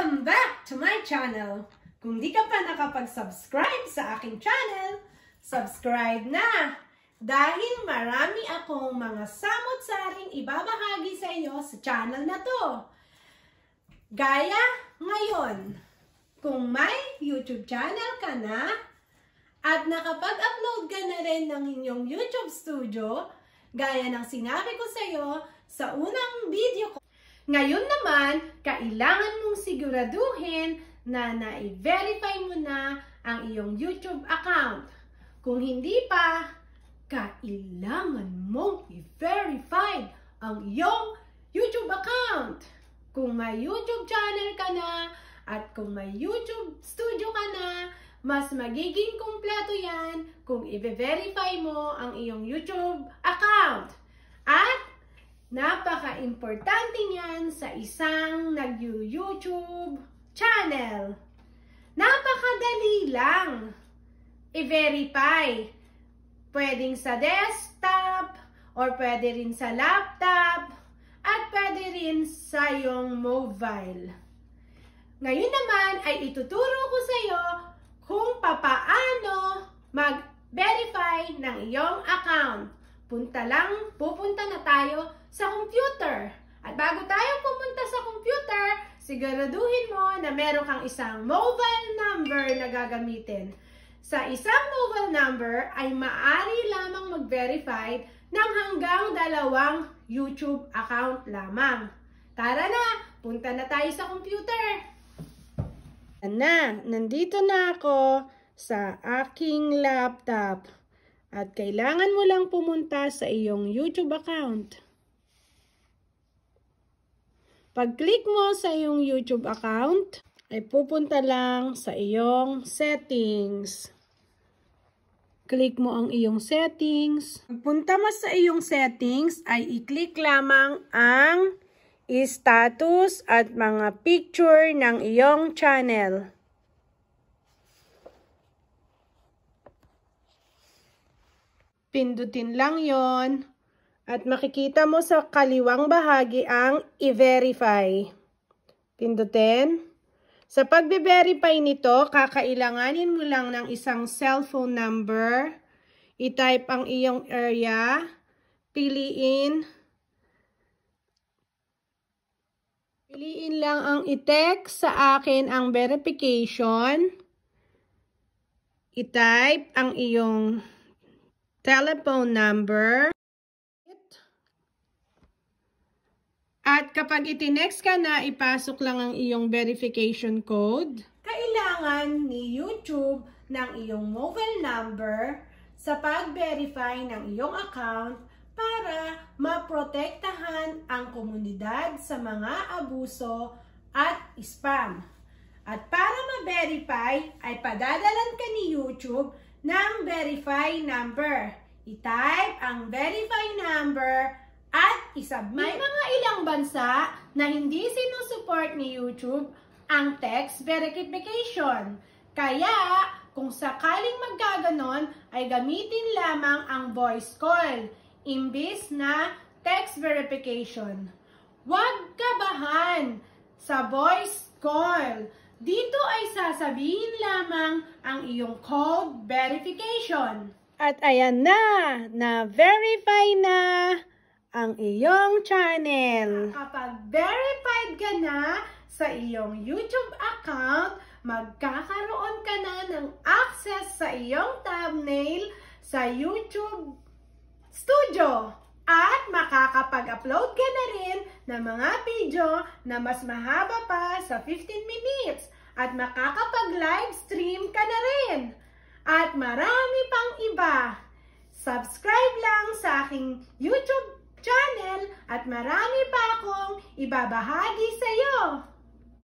Welcome back to my channel! Kung di ka pa nakapag-subscribe sa aking channel, subscribe na! Dahil marami akong mga samot-saring ibabahagi sa iyo sa channel na to. Gaya ngayon, kung may YouTube channel ka na at nakapag-upload ka na rin ng inyong YouTube studio, gaya ng sinabi ko sa iyo sa unang video ko. Ngayon naman, kailangan mong siguraduhin na na-verify mo na ang iyong YouTube account. Kung hindi pa, kailangan mong i-verify ang iyong YouTube account. Kung may YouTube channel ka na at kung may YouTube studio ka na, mas magiging kumpleto yan kung i-verify mo ang iyong YouTube account. At napaka-importante niyan sa isang nag-YouTube channel. Napakadali lang i-verify. Pwedeng sa desktop, or pwede rin sa laptop, at pwede rin sa iyong mobile. Ngayon naman ay ituturo ko sa iyo kung papaano mag-verify ng iyong account. Pupunta na tayo sa computer. At bago tayo pumunta sa computer, siguraduhin mo na meron kang isang mobile number na gagamitin. Sa isang mobile number ay maaari lamang mag-verify ng hanggang 2 YouTube account lamang. Tara na, punta na tayo sa computer. Nandito na ako sa aking laptop. At kailangan mo lang pumunta sa iyong YouTube account. Pag-click mo sa iyong YouTube account, ay pupunta lang sa iyong settings. Click mo ang iyong settings. Pagpunta mo sa iyong settings, ay i-click lamang ang status at mga picture ng iyong channel. Pindutin lang yon at makikita mo sa kaliwang bahagi ang i-verify. Pindutin. Sa pagbe-verify nito, kakailanganin mo lang ng isang cellphone number. I-type ang iyong area. Piliin lang ang i-text sa akin ang verification. I-type ang iyong telephone number. At kapag itinext ka na, ipasok lang ang iyong verification code. Kailangan ni YouTube ng iyong mobile number sa pag-verify ng iyong account para maprotektahan ang komunidad sa mga abuso at spam. At para ma-verify, ay padadalan ka ni YouTube ng verify number. I-type ang verify number at isubmit. May mga ilang bansa na hindi sinusuport ni YouTube ang text verification. Kaya, kung sakaling magkaganon, ay gamitin lamang ang voice call, imbis na text verification. Huwag kabahan sa voice call. Dito ay sasabihin lamang ang iyong code verification. At ayan na verify na ang iyong channel. Kapag verified ka na sa iyong YouTube account, magkakaroon ka na ng access sa iyong thumbnail sa YouTube Studio. At makakapag-upload ka na rin ng mga video na mas mahaba pa sa 15 minutes. At makakapag-live stream ka na rin. At marami pang iba. Subscribe lang sa aking YouTube channel at marami pa akong ibabahagi sa iyo.